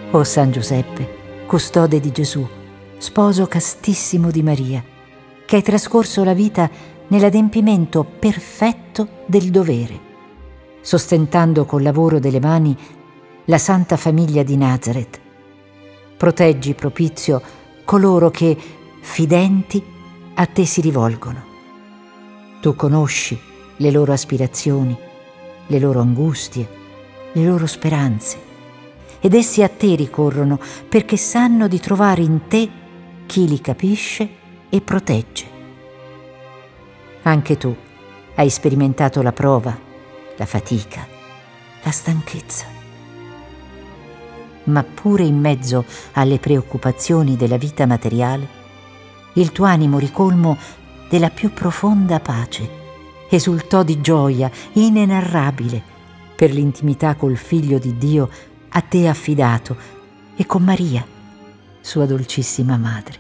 O San Giuseppe, custode di Gesù, sposo castissimo di Maria, che hai trascorso la vita nell'adempimento perfetto del dovere, sostentando col lavoro delle mani la Santa Famiglia di Nazareth. Proteggi, propizio, coloro che, fidenti, a te si rivolgono. Tu conosci le loro aspirazioni, le loro angustie, le loro speranze, ed essi a te ricorrono perché sanno di trovare in te chi li capisce e protegge. Anche tu hai sperimentato la prova, la fatica, la stanchezza. Ma pure in mezzo alle preoccupazioni della vita materiale, il tuo animo ricolmo della più profonda pace esultò di gioia inenarrabile per l'intimità col Figlio di Dio a te affidato e con Maria, sua dolcissima madre.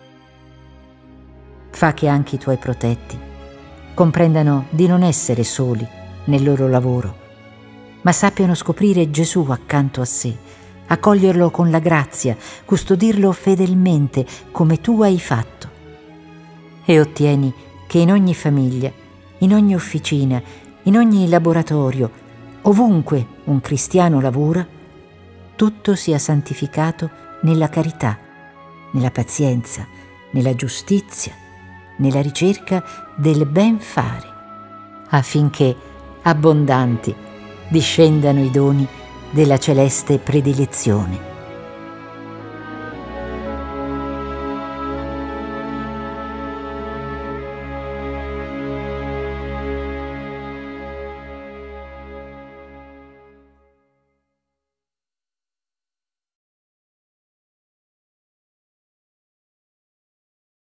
Fa che anche i tuoi protetti comprendano di non essere soli nel loro lavoro, ma sappiano scoprire Gesù accanto a sé, accoglierlo con la grazia, custodirlo fedelmente come tu hai fatto. E ottieni che in ogni famiglia, in ogni officina, in ogni laboratorio, ovunque un cristiano lavora, tutto sia santificato nella carità, nella pazienza, nella giustizia, nella ricerca del ben fare, affinché abbondanti discendano i doni della celeste predilezione.